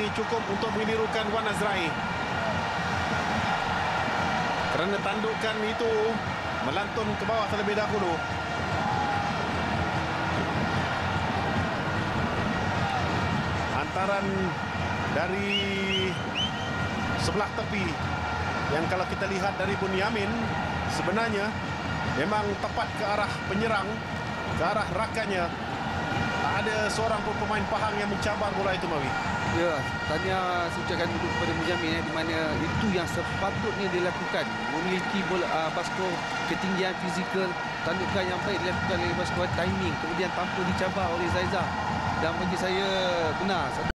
ini cukup untuk menirukan Wan Azrai. Kerana tandukan itu melantun ke bawah terlebih dahulu. Hantaran dari sebelah tepi yang kalau kita lihat dari Bunyamin sebenarnya memang tepat ke arah penyerang, ke arah rakannya. Tak ada seorang pun pemain Pahang yang mencabar bola itu, Mawi. Ya, tanya saya ucapkan dulu kepada Bunyamin di mana itu yang sepatutnya dilakukan. Memiliki bola baskor, ketinggian fizikal, tandukan yang baik dilakukan oleh baskor, timing, kemudian tanpa dicabar oleh Zaiza. Dan bagi saya benar